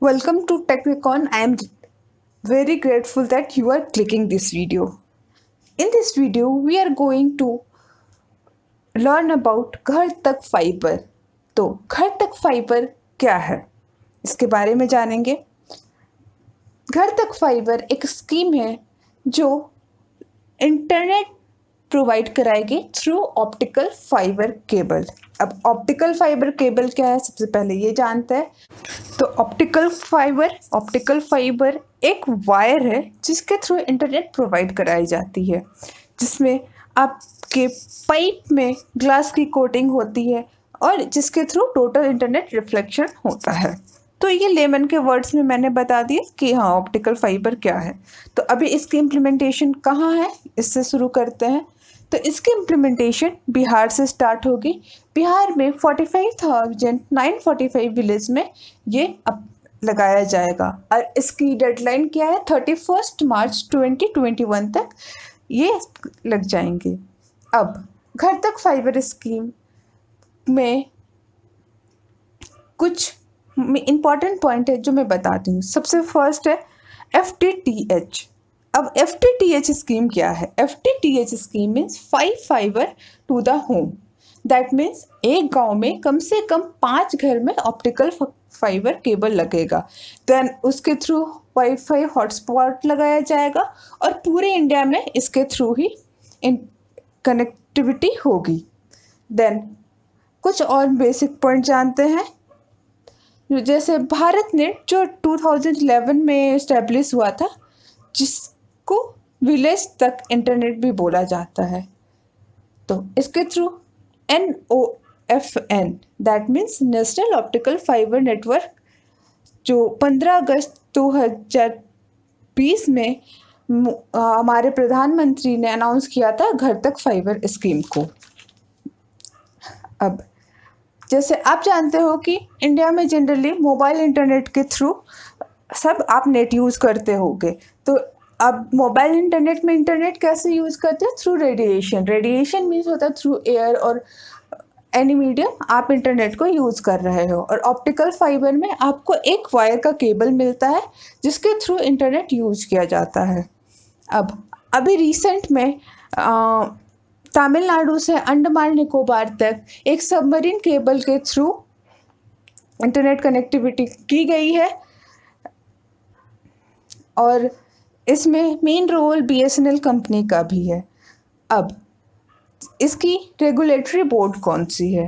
Welcome to TechRecon. I am very grateful that you are clicking this video. In this video, we are going to learn about घर तक fibre. तो घर तक fibre क्या है, इसके बारे में जानेंगे। घर तक फाइबर एक स्कीम है जो इंटरनेट प्रोवाइड कराएगी थ्रू ऑप्टिकल फाइबर केबल। अब ऑप्टिकल फाइबर केबल क्या है, सबसे पहले ये जानते हैं। तो ऑप्टिकल फाइबर एक वायर है जिसके थ्रू इंटरनेट प्रोवाइड कराई जाती है, जिसमें आपके पाइप में ग्लास की कोटिंग होती है और जिसके थ्रू टोटल इंटरनेट रिफ्लेक्शन होता है। तो ये लेमन के वर्ड्स में मैंने बता दिया कि हाँ ऑप्टिकल फाइबर क्या है। तो अभी इसकी इम्प्लीमेंटेशन कहाँ है, इससे शुरू करते हैं। तो इसकी इम्प्लीमेंटेशन बिहार से स्टार्ट होगी। बिहार में 45,945 विलेज में ये अब लगाया जाएगा और इसकी डेडलाइन क्या है, 31 मार्च 2021 तक ये लग जाएंगे। अब घर तक फाइबर स्कीम में कुछ इम्पॉर्टेंट पॉइंट है जो मैं बताती हूँ। सबसे फर्स्ट है FTTH। अब FTTH स्कीम क्या है? FTTH scheme means fibre to the home. That means एक गांव में कम से कम 5 घर में ऑप्टिकल फाइबर केबल लगेगा। देन उसके थ्रू वाईफाई हॉटस्पॉट लगाया जाएगा और पूरे इंडिया में इसके थ्रू ही कनेक्टिविटी होगी। देन कुछ और बेसिक पॉइंट जानते हैं। जैसे भारत नेट जो 2011 में इस्टेब्लिश हुआ था, जिसको विलेज तक इंटरनेट भी बोला जाता है। तो इसके through NOFN that means national optical fibre network जो 15 अगस्त 2020 में हमारे प्रधानमंत्री ने अनाउंस किया था घर तक फाइबर स्कीम को। अब जैसे आप जानते हो कि इंडिया में जनरली मोबाइल इंटरनेट के थ्रू सब आप नेट यूज़ करते होगे। तो अब मोबाइल इंटरनेट में इंटरनेट कैसे यूज़ करते हैं? थ्रू रेडिएशन मीन्स होता है थ्रू एयर और एनी मीडियम आप इंटरनेट को यूज़ कर रहे हो। और ऑप्टिकल फाइबर में आपको एक वायर का केबल मिलता है जिसके थ्रू इंटरनेट यूज़ किया जाता है। अब अभी रिसेंट में तमिलनाडु से अंडमान निकोबार तक एक सबमरीन केबल के थ्रू इंटरनेट कनेक्टिविटी की गई है और इसमें मेन रोल BSNL कंपनी का भी है। अब इसकी रेगुलेटरी बोर्ड कौन सी है?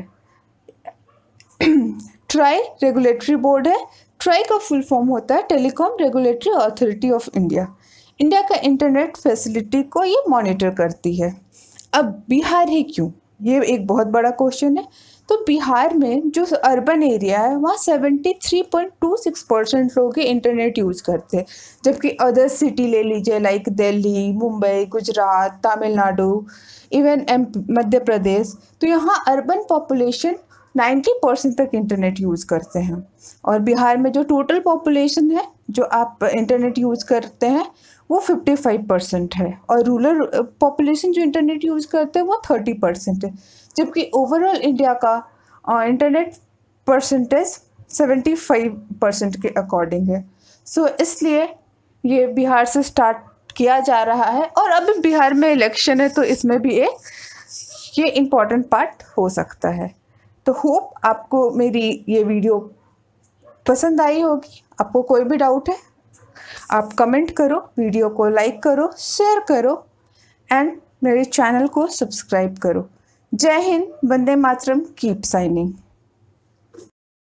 ट्राई रेगुलेटरी बोर्ड है। ट्राई का फुल फॉर्म होता है telecom regulatory authority of India. India का इंटरनेट फैसिलिटी को ये मॉनिटर करती है। अब बिहार ही क्यों, ये एक बहुत बड़ा क्वेश्चन है। तो बिहार में जो अर्बन एरिया है वहाँ 73.26% लोग इंटरनेट यूज़ करते हैं, जबकि अदर सिटी ले लीजिए लाइक दिल्ली, मुंबई, गुजरात, तमिलनाडु, इवन मध्य प्रदेश, तो यहाँ अर्बन पॉपुलेशन 90% तक इंटरनेट यूज़ करते हैं। और बिहार में जो टोटल पॉपुलेशन है जो आप इंटरनेट यूज़ करते हैं वो 55% है और रूरल पॉपुलेशन जो इंटरनेट यूज़ करते हैं वो 30% है, जबकि ओवरऑल इंडिया का इंटरनेट परसेंटेज 75% के अकॉर्डिंग है। सो इसलिए ये बिहार से स्टार्ट किया जा रहा है और अभी बिहार में इलेक्शन है तो इसमें भी ये इम्पॉर्टेंट पार्ट हो सकता है। तो होप आपको मेरी ये वीडियो पसंद आई होगी। आपको कोई भी डाउट है आप कमेंट करो, वीडियो को लाइक करो, शेयर करो एंड मेरे चैनल को सब्सक्राइब करो। जय हिंद, वंदे मातरम, कीप साइनिंग।